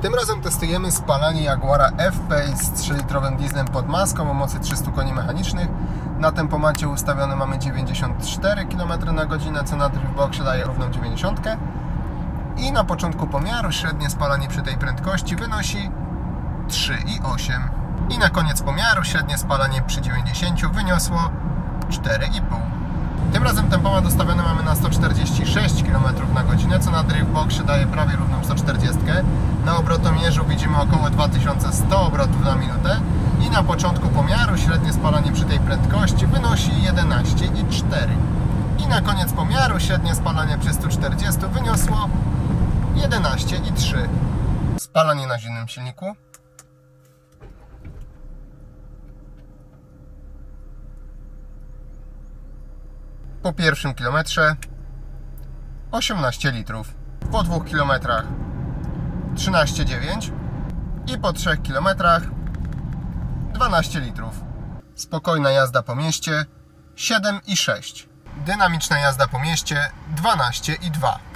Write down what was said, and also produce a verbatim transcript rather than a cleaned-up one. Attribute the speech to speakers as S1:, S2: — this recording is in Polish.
S1: Tym razem testujemy spalanie Jaguara F-Pace z trzylitrowym dieslem pod maską o mocy trzystu koni mechanicznych. Na tempomacie ustawione mamy dziewięćdziesiąt cztery kilometry na godzinę, co na Driftboxie daje równą dziewięćdziesiąt. I na początku pomiaru średnie spalanie przy tej prędkości wynosi trzy i osiem. I na koniec pomiaru średnie spalanie przy dziewięćdziesięciu wyniosło cztery i pół. Tym razem tempomat ustawiony mamy na sto czterdzieści sześć kilometrów na godzinę, co na Driftboxie daje prawie równą sto czterdzieści. Na obrotomierzu widzimy około dwa tysiące sto obrotów na minutę. I na początku pomiaru średnie spalanie przy tej prędkości wynosi jedenaście i cztery. I na koniec pomiaru średnie spalanie przy stu czterdziestu wyniosło jedenaście i trzy. Spalanie na zimnym silniku. Po pierwszym kilometrze osiemnaście litrów, po dwóch kilometrach trzynaście i dziewięć i po trzech kilometrach dwanaście litrów. Spokojna jazda po mieście siedem i sześć. Dynamiczna jazda po mieście dwanaście i dwa.